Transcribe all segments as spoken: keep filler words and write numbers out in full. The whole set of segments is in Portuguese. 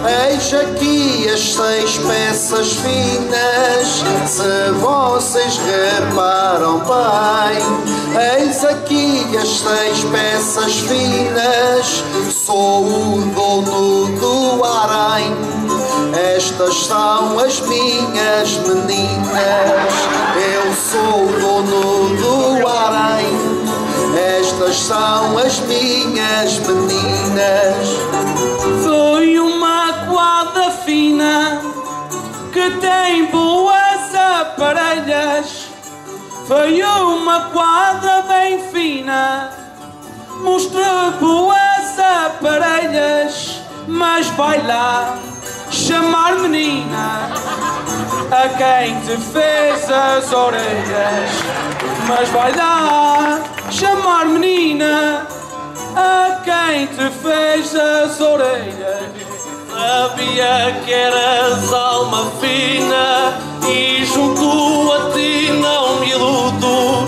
Eis aqui as seis peças finas, se vocês reparam bem. Eis aqui as seis peças finas, sou o dono do harém. Estas são as minhas meninas, eu sou o dono do harém. Estas são as minhas meninas. Foi uma quadra fina que tem boas aparelhas. Foi uma quadra bem fina, mostra boas aparelhas. Mas vai lá chamar menina a quem te fez as orelhas. Mas vai lá chamar menina a quem te fez as orelhas. Sabia que eras alma fina e junto a ti não me iludo.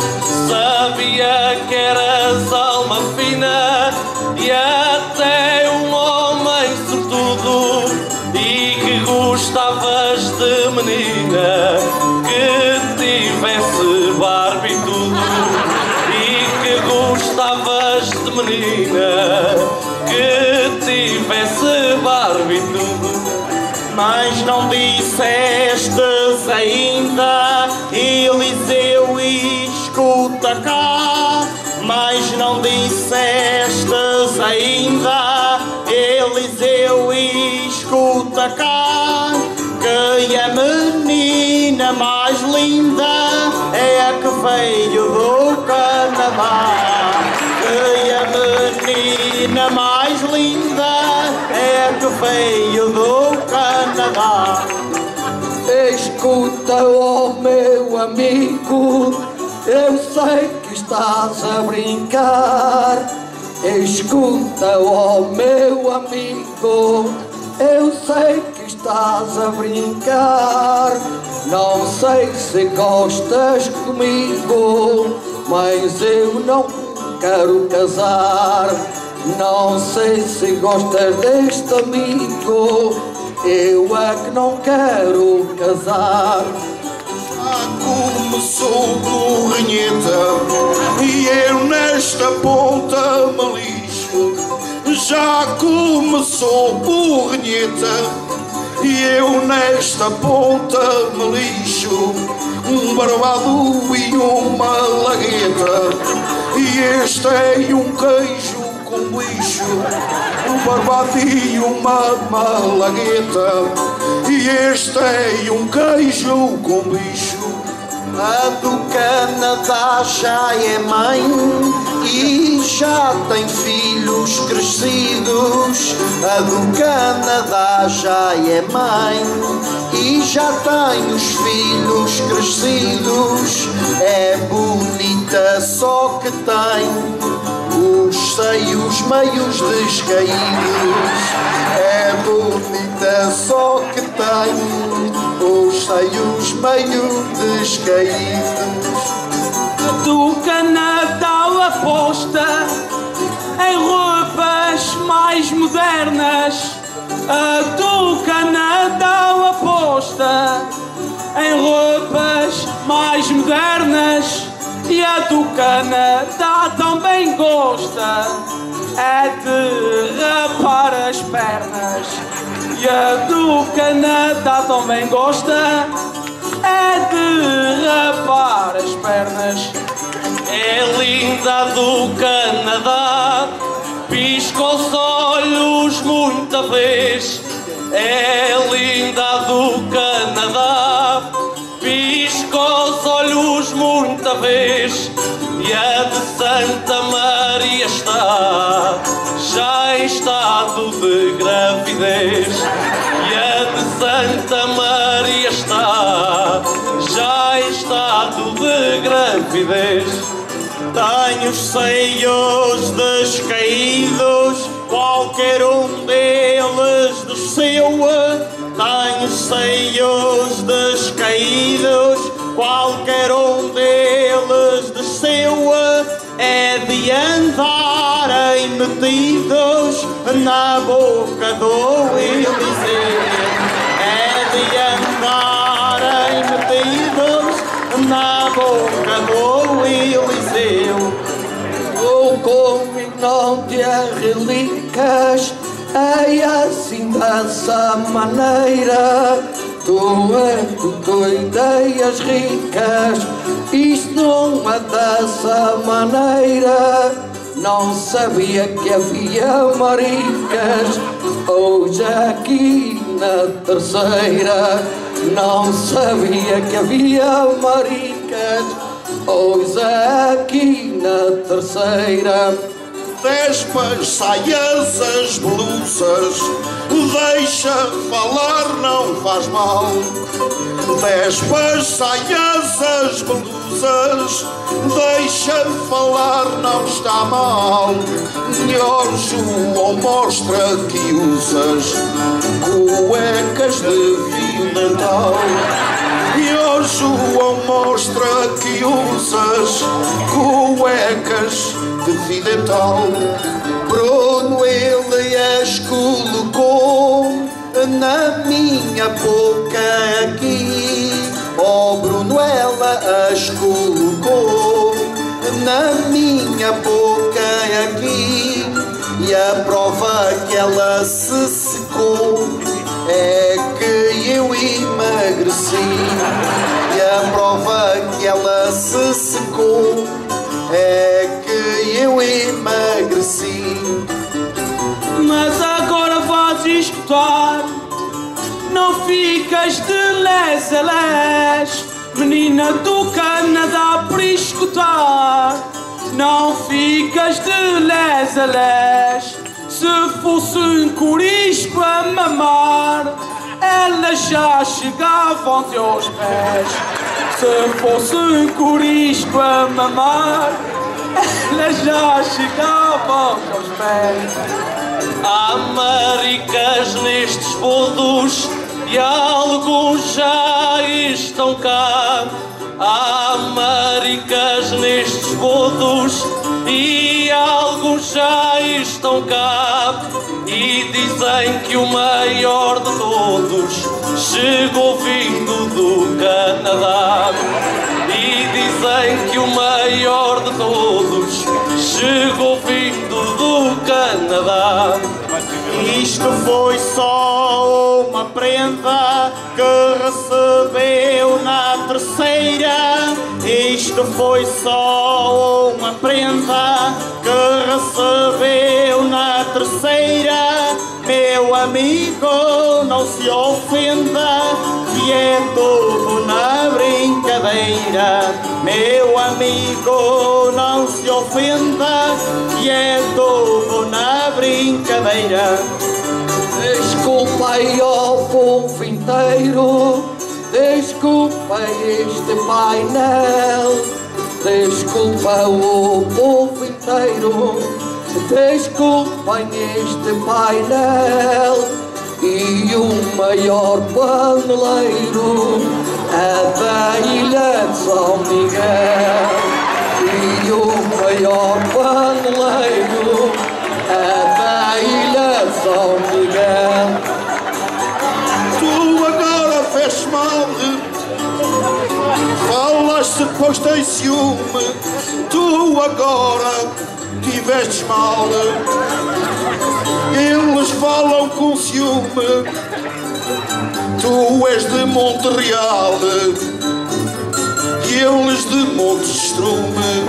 Sabia que eras alma fina e até um homem sortudo, e que gostavas de menina que tivesse barba e tudo, e que gostavas de menina que tivesse barba e tudo. Mas não dissestes ainda, Eliseu, escuta cá. Mas não dissestes ainda, Eliseu, escuta cá, que a menina mais linda é a que veio do Canadá. Que a menina mais linda é a que veio do Canadá. Escuta, oh meu amigo, eu sei que estás a brincar. Escuta, oh meu amigo, eu sei que estás a brincar. Não sei se gostas comigo, mas eu não quero casar. Não sei se gostas deste amigo, eu é que não quero casar. Já começou borranheta e eu nesta ponta me lixo. Já começou borranheta e eu nesta ponta me lixo. Um barbado e uma lagueta, e este é um queijo com bicho. Um barbado e uma malagueta, e este é um queijo com bicho. A do Canadá já é mãe e já tem filhos crescidos. A do Canadá já é mãe e já tem os filhos crescidos. É bonita, só que tem os seios meios descaídos. É bonita, só que tem os seios meio descaídos. Do Canadá aposta em roupas mais modernas. A do Canadá aposta em roupas mais modernas. E a do Canadá também gosta é de rapar as pernas. E a do Canadá também gosta é de rapar as pernas. É linda a do Canadá, pisca os olhos muita vez. É linda a do Canadá, pisca os olhos muita vez. E a de Santa Maria está já em estado de gravidez. E a de Santa Maria está já em estado de gravidez. Tem os seios descaídos, qualquer um deles desceu. Tem os seios descaídos, qualquer um deles desceu. É de andarem metidos na boca do Eliseu. não te relicas, é assim dessa maneira. Tu é que tu ideias ricas, isto não é dessa maneira. Não sabia que havia maricas, hoje aqui na terceira. Não sabia que havia maricas, hoje aqui na terceira. Vespas, saias, as blusas, deixa falar, não faz mal. Vespas, saias, as blusas, deixa falar, não está mal. Senhor João, mostra que usas cuecas de fio dental. Senhor João, mostra que usas cuecas de fio dental. Bruno, ele as colocou na minha boca aqui. Oh Bruno, ela as colocou na minha boca aqui. E a prova que ela se secou é que eu emagreci. E a prova que ela se secou é que eu emagreci. Mas agora vais escutar, não ficas de les a les, menina do Canadá, por escutar. Não ficas de les a les, se fosse um corisco a mamar, elas já chegavam aos teus pés. Se fosse um corisco a mamar, elas já chegavam aos teus pés. Há maricas nestes bodos e alguns já estão cá. Há maricas nestes bodos e alguns já estão cá. E dizem que o maior de todos chegou vindo do Canadá. E dizem que o maior de todos chegou vindo do Canadá. Isto foi só uma prenda que recebeu na terceira. Isto foi só uma prenda que recebeu na terceira. Meu amigo, não se ofenda, que é tudo na brincadeira. Meu amigo, não se ofenda, que é tudo na brincadeira. Desculpem ao povo inteiro, desculpem este painel. Desculpa o povo inteiro, desculpem este painel. E o maior paneleiro é da ilha de São Miguel. E o maior paneleiro é da ilha de São Miguel. Tu agora fez mal, falaste depois tem ciúme. Tu agora tivestes mal, eles falam com ciúme. Tu és de Montreal e eles de Montestrume.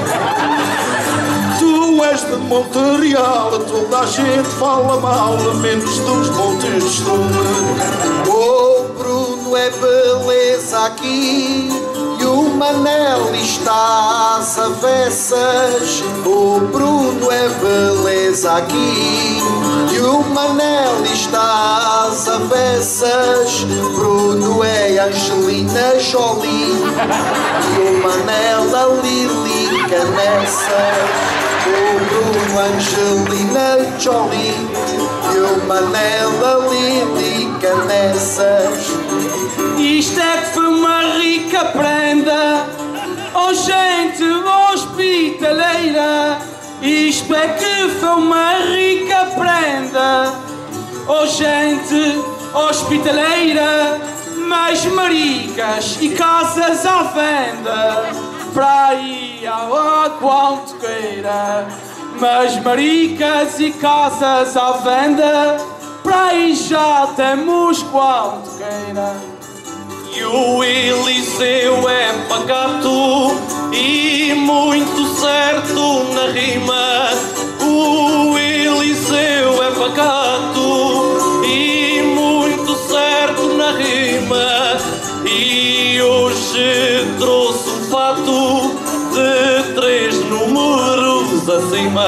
Tu és de Montreal, toda a gente fala mal, menos dos Montestrume. O Bruno é beleza aqui e o Manel está às avessas. O Bruno é beleza aqui e o Manel está às avessas. Bruno é Angelina Jolie e o Manel a Lili Canessas. O Bruno Angelina Jolie e o Manel a Lili Canessas. Isto é que foi uma rica prenda, oh gente hospitaleira. Isto é que foi uma rica prenda, oh gente hospitaleira. Mais maricas e casas à venda, para aí ao quanto queira. Mas maricas e casas à venda, para aí já temos quanto queira. E o Eliseu é pacato e muito certo na rima. O Eliseu é pacato e muito certo na rima. E hoje trouxe um fato de três números acima.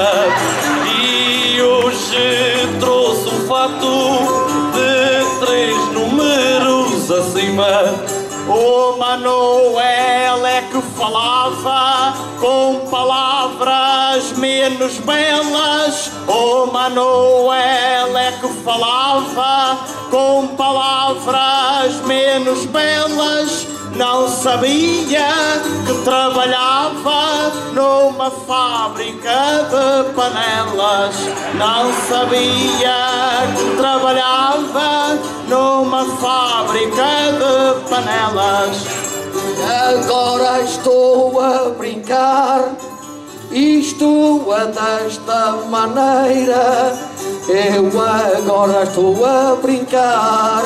E hoje trouxe um fato de três números acima. O Manuel é que falava com palavras menos belas. O Manuel é que falava com palavras menos belas. Não sabia que trabalhava numa fábrica de panelas. Não sabia que trabalhava numa fábrica de panelas. Agora estou a brincar, isto é desta maneira. Eu agora estou a brincar,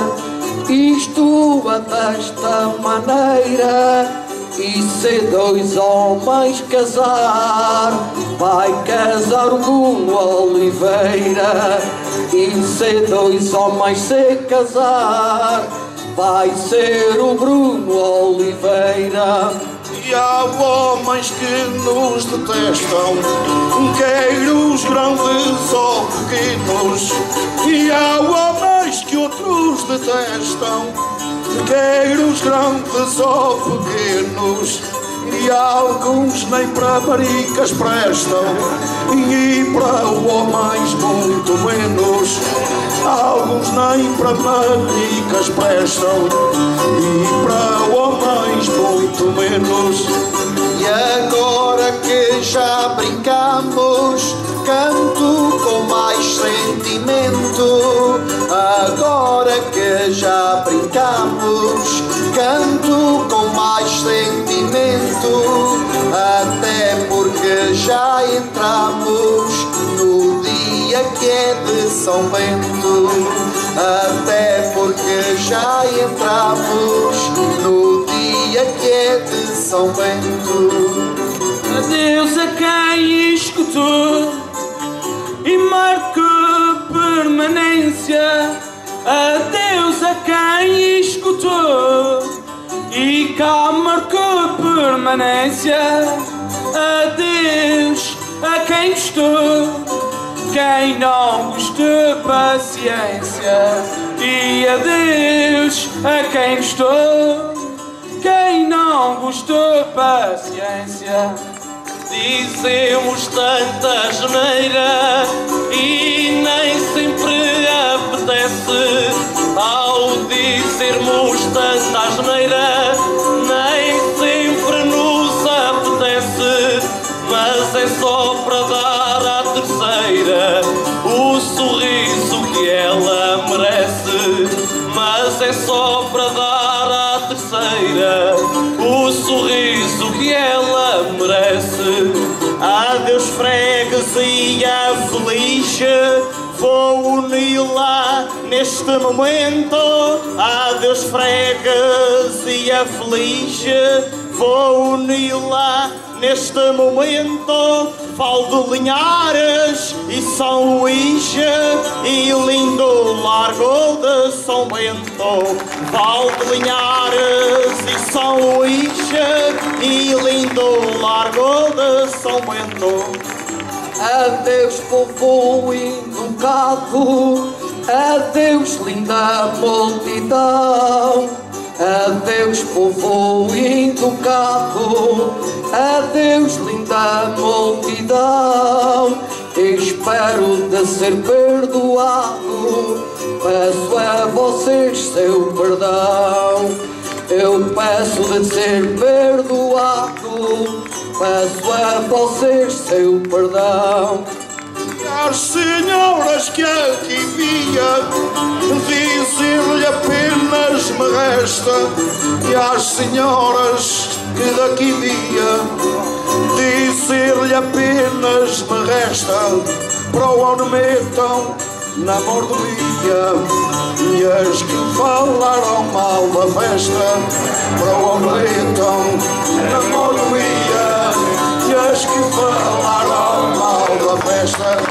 isto é desta maneira. E se dois homens casar, vai casar o Bruno Oliveira. E se dois homens se casar, vai ser o Bruno Oliveira. E há homens que nos detestam, quer os grandes ou pequenos. E há homens que outros detestam, quer os grandes ou pequenos. E alguns nem para maricas prestam, e para homens muito menos. Alguns nem para maricas prestam, e para homens muito menos. E agora que já brincamos, canto com mais sentimento. Agora que já brincamos, canto com mais sentimento. Até porque já entramos no dia que é de São Bento. Até porque já entramos no dia que é de São Bento. Adeus a quem escutou e marque permanência. Adeus a quem escutou e cá marcou permanência. Adeus a quem gostou, quem não gostou, paciência. E adeus a quem gostou, quem não gostou, paciência. Dizemos tanta asneira e nem sempre apetece. Ao dizermos tanta asneira, nem sempre nos apetece. Mas é só para dar à terceira o sorriso que ela merece. Mas é só para dar à terceira o sorriso que ela merece. Adeus freguesia feliz, vou uni-la neste momento. Adeus freguesia feliz, vou uni-la neste momento. Falo de Linhares e São Luís e lindo Largo de São Bento. Falo de Linhares e São Luís e lindo Largo de São Bento. Adeus povo educado, adeus linda multidão. Adeus povo educado, adeus linda multidão. Espero de ser perdoado, peço a vocês seu perdão. Eu peço de ser perdoado, peço a vocês seu perdão. As senhoras que aqui via, dizer-lhe apenas me resta. E às senhoras que daqui via, dizer-lhe apenas me resta para o ano metam na mordomia e as que falaram mal da festa para o ano metam na mordomia e as que falaram mal da festa